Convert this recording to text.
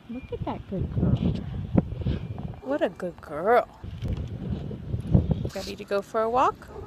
Look at that good girl. What a good girl. Ready to go for a walk?